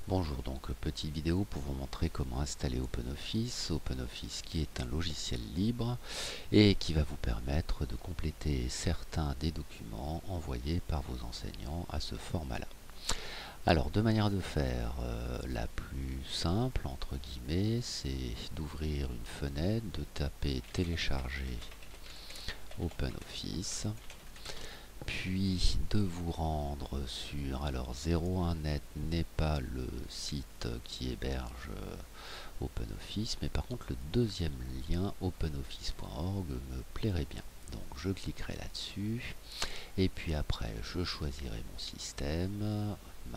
Bonjour, donc petite vidéo pour vous montrer comment installer OpenOffice. OpenOffice qui est un logiciel libre et qui va vous permettre de compléter certains des documents envoyés par vos enseignants à ce format-là. Alors, deux manières de faire. La plus simple, entre guillemets, c'est d'ouvrir une fenêtre, de taper télécharger OpenOffice, puis de vous rendre sur, alors 01net n'est pas le site qui héberge OpenOffice, mais par contre le deuxième lien openoffice.org me plairait bien. Donc je cliquerai là-dessus, et puis après je choisirai mon système,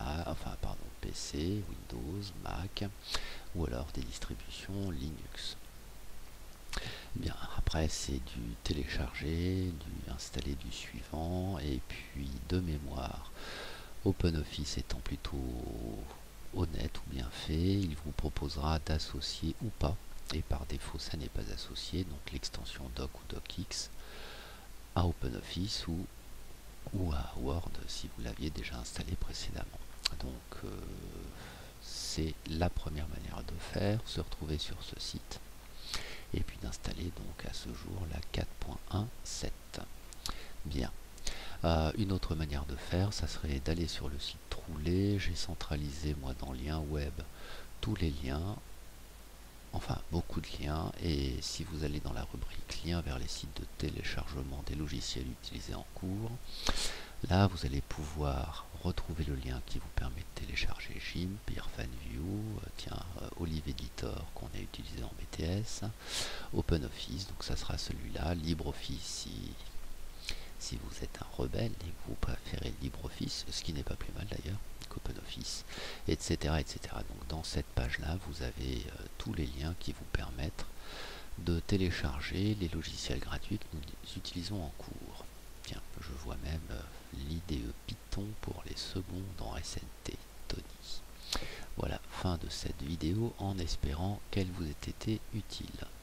PC, Windows, Mac, ou alors des distributions Linux. Bien, après c'est du télécharger, du installer du suivant, et puis de mémoire, OpenOffice étant plutôt honnête ou bien fait, il vous proposera d'associer ou pas, et par défaut ça n'est pas associé, donc l'extension doc ou docx à OpenOffice ou à Word si vous l'aviez déjà installé précédemment. Donc c'est la première manière de faire, se retrouver sur ce site et puis d'installer donc à ce jour la 4.1.7. Bien. Une autre manière de faire, ça serait d'aller sur le site Troulet. J'ai centralisé moi dans lien web tous les liens, enfin beaucoup de liens, et si vous allez dans la rubrique liens vers les sites de téléchargement des logiciels utilisés en cours, là vous allez pouvoir retrouver le lien qui vous permet de télécharger GIMP, IrfanView, Olive Editor qu'on a utilisé en BTS, OpenOffice, donc ça sera celui-là, LibreOffice si vous êtes un rebelle et que vous préférez LibreOffice, ce qui n'est pas plus mal d'ailleurs qu'OpenOffice, etc., etc. Donc dans cette page-là, vous avez tous les liens qui vous permettent de télécharger les logiciels gratuits que nous utilisons en cours. Tiens, je vois même l'IDE Python pour les secondes en SNT, Tony. Voilà, fin de cette vidéo en espérant qu'elle vous ait été utile.